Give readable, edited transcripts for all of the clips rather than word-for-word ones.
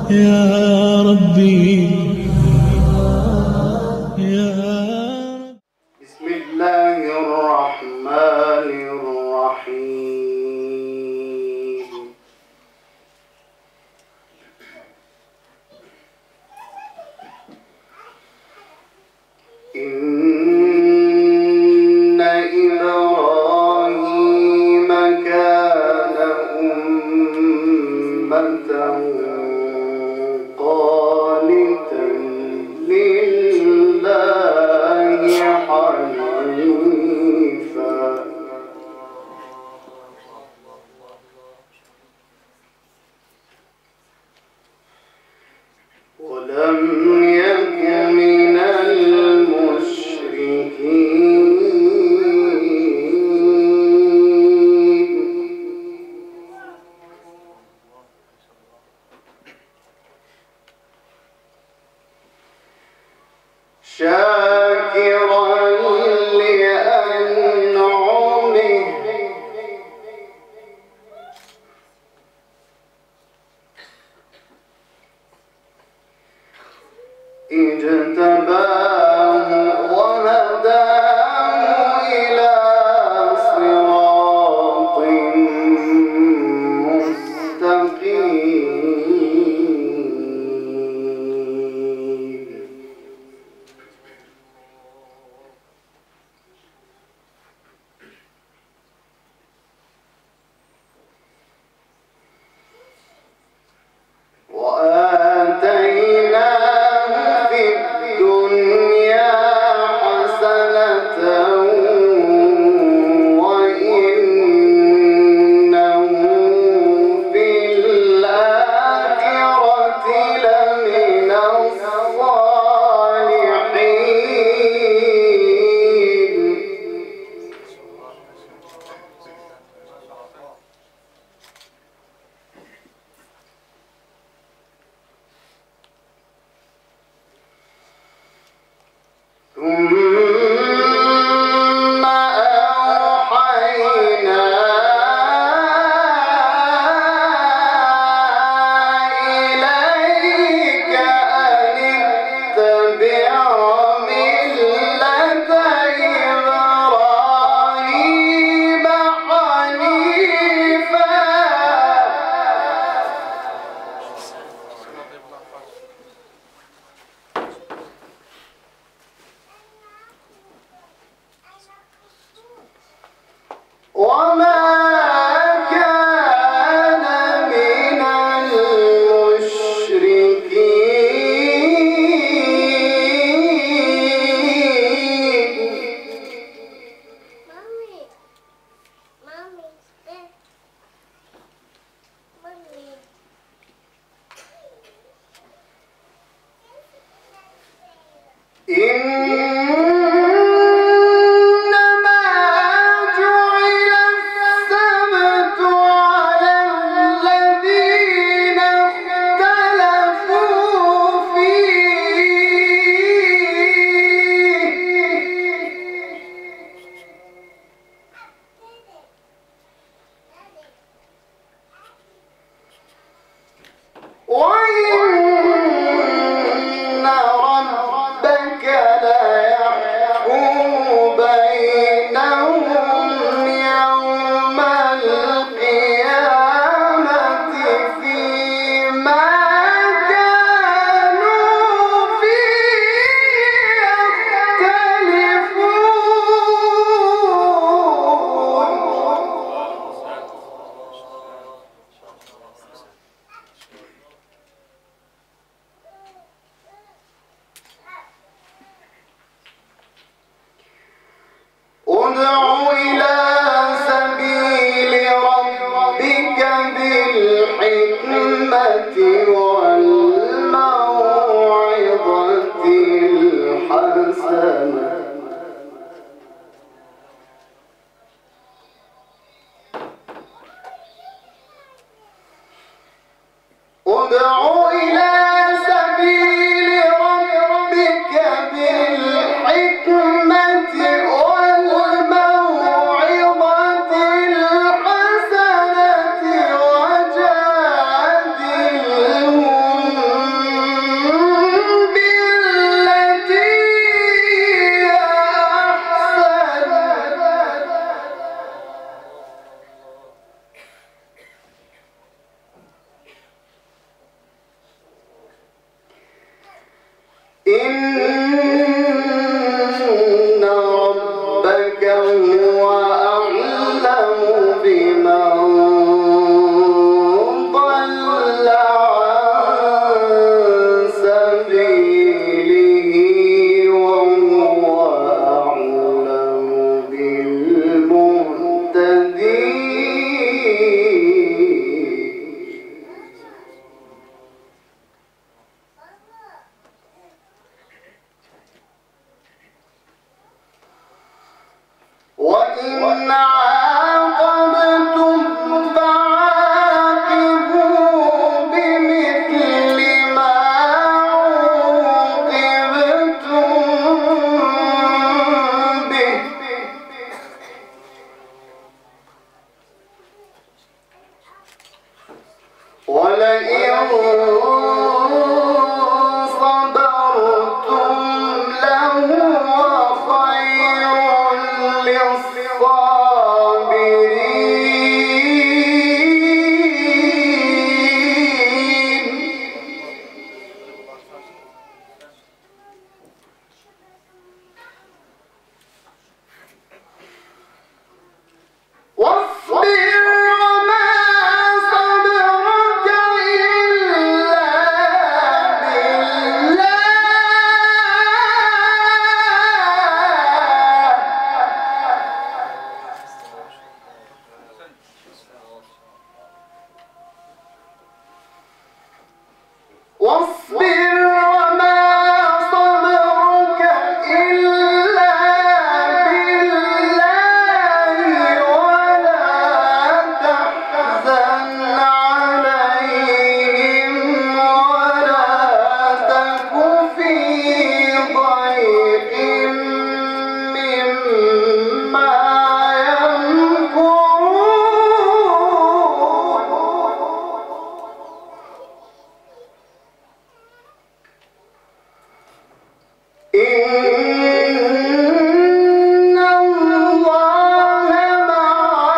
يا ربي يا رب. بسم الله الرحمن الرحيم. إن إبراهيم كان أمة قانتا لله حنيفا ولم يك من المشركين. شاكرا لأنعمه اجتباه وهداه إلى صراط مستقيم. وآتيناه في الدنيا حسنة وإنه في الآخرة لمن الصالحين. ثم أوحينا إليك أن اتبع ملة إبراهيم حنيفا وما كان من المشركين. إنما جعل السبت على الذين اختلفوا فيه وإن ربك ليحكم بينهم يوم القيامة فيما كانوا فيه يختلفون. ادع إلى سبيل ربك بالحكمة والموعظة الحسنة ادع إلى سبيل ربك بالحكمة والموعظة الحسنة وجادلهم إن ربك هو أعلم بمن ضل عن سبيله وهو أعلم بالمهتدين. وإن عاقبتم فعاقبوا بمثل ما عوقبتم به ولئن صبرتم لهو خير للصابرين. واصبر وما صبرك إلا بالله. واصبر وما صبرك إلا بالله ولا تحزن عليهم ولا تك في ضيق مما يمكرون. إن الله مع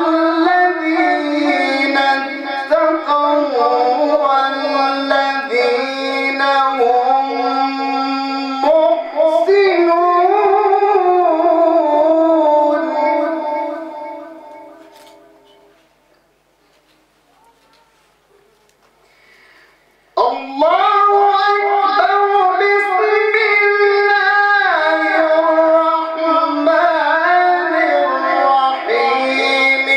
الذين اتقوا والذين هم محسنون. الله أكبر. بسم الله الرحمن الرحيم.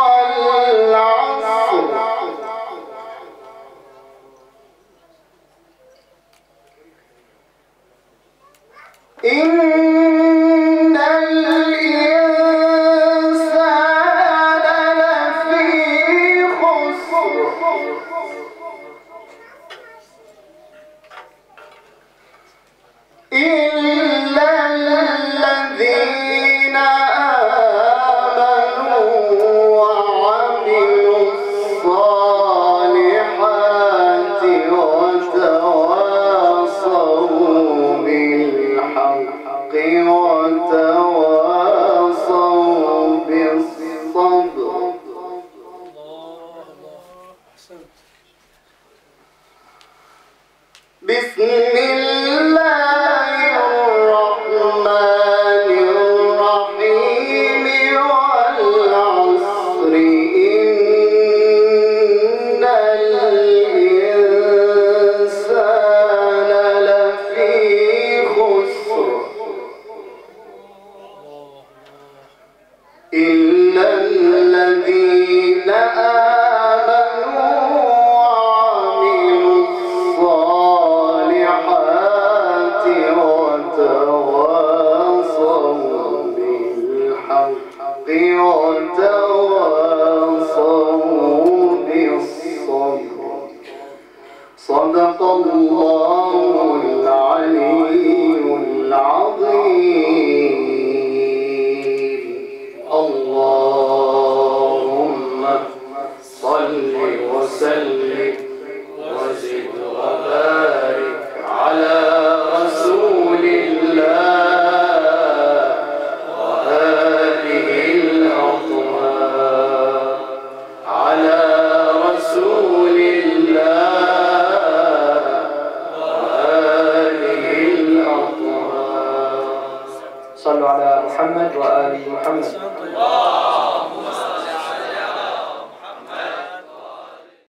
والعصر إن الإنسان لفي خسر إلا الذين آمنوا وعملوا الصالحات وتواصوا بالحق وتواصوا بالصبر. بسم الله الرحمن الرحيم. والعصر إن الإنسان لفي خسر إلا الذين آمنوا وعملوا الصالحات وتواصوا بالحق وتواصوا بالصبر. صدق الله العلي العظيم. اللهم صل وسلم وزد وبارك على رسول الله وآله الأطهار. على رسول الله وآله صلوا على محمد وآل محمد.